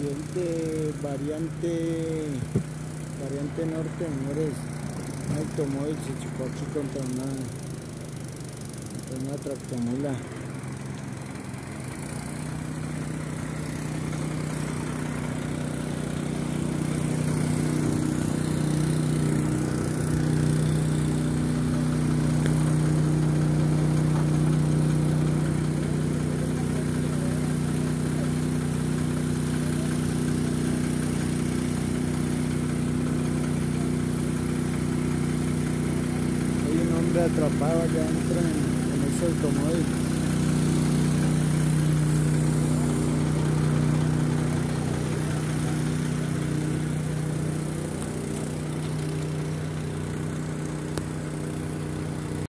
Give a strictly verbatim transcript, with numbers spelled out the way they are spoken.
y el de variante variante norte, señores. Un automóvil se chocó aquí contra una, contra una tractomula. Atrapado allá adentro en, en ese automóvil.